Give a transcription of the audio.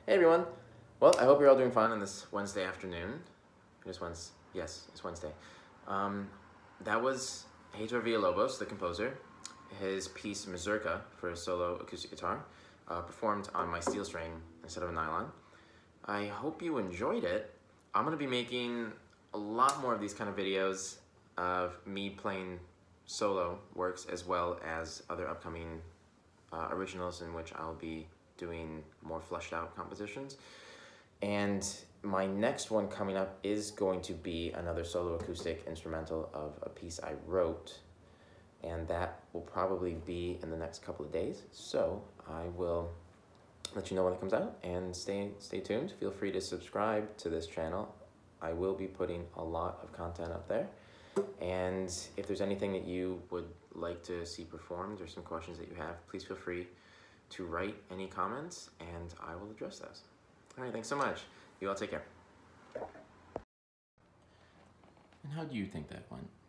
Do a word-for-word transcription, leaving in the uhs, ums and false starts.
Hey everyone! Well, I hope you're all doing fine on this Wednesday afternoon. It is Wednesday. Yes, it's Wednesday. Um, that was Heitor Villa-Lobos, the composer. His piece Mazurka for a solo acoustic guitar, uh, performed on my steel string instead of a nylon. I hope you enjoyed it. I'm going to be making a lot more of these kind of videos of me playing solo works as well as other upcoming uh, originals in which I'll be doing more fleshed out compositions. And my next one coming up is going to be another solo acoustic instrumental of a piece I wrote, and that will probably be in the next couple of days. So I will let you know when it comes out, and stay stay tuned. Feel free to subscribe to this channel. I will be putting a lot of content up there, and if there's anything that you would like to see performed or some questions that you have, please feel free to write any comments and I will address those. All right, thanks so much. You all take care. And how do you think that went?